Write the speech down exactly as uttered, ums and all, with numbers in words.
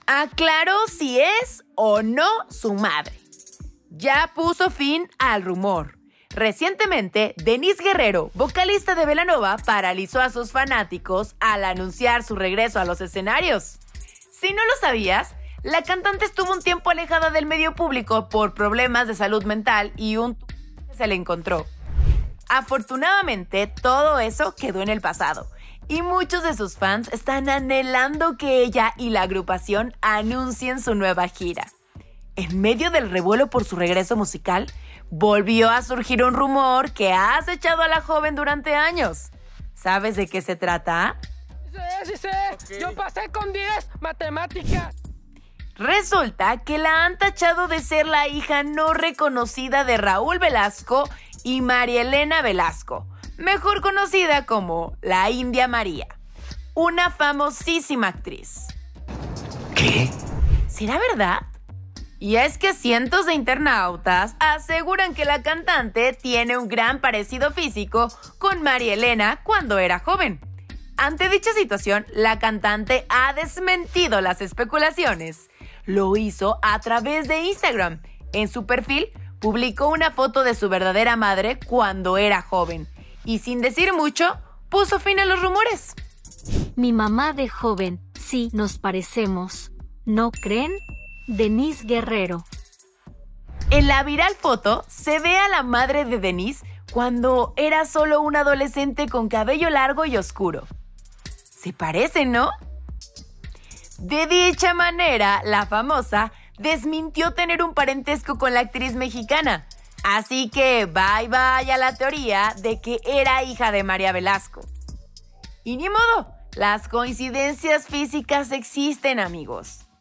aclaró si es o no su madre. Ya puso fin al rumor. Recientemente, Denise Guerrero, vocalista de Belanova, paralizó a sus fanáticos al anunciar su regreso a los escenarios. Si no lo sabías, la cantante estuvo un tiempo alejada del medio público por problemas de salud mental y un t- se le encontró. Afortunadamente, todo eso quedó en el pasado y muchos de sus fans están anhelando que ella y la agrupación anuncien su nueva gira. En medio del revuelo por su regreso musical, volvió a surgir un rumor que ha acechado a la joven durante años. ¿Sabes de qué se trata? Sí, sí, sí. Okay. Yo pasé con diez, matemática. Resulta que la han tachado de ser la hija no reconocida de Raúl Velasco y María Elena Velasco, mejor conocida como la India María, una famosísima actriz. ¿Qué? ¿Será verdad? Y es que cientos de internautas aseguran que la cantante tiene un gran parecido físico con María Elena cuando era joven. Ante dicha situación, la cantante ha desmentido las especulaciones. Lo hizo a través de Instagram. En su perfil, publicó una foto de su verdadera madre cuando era joven. Y sin decir mucho, puso fin a los rumores. Mi mamá de joven, sí, nos parecemos. ¿No creen? Denise Guerrero. En la viral foto se ve a la madre de Denise cuando era solo una adolescente con cabello largo y oscuro. Se parecen, ¿no? De dicha manera, la famosa desmintió tener un parentesco con la actriz mexicana. Así que bye bye a la teoría de que era hija de María Velasco. Y ni modo, las coincidencias físicas existen, amigos.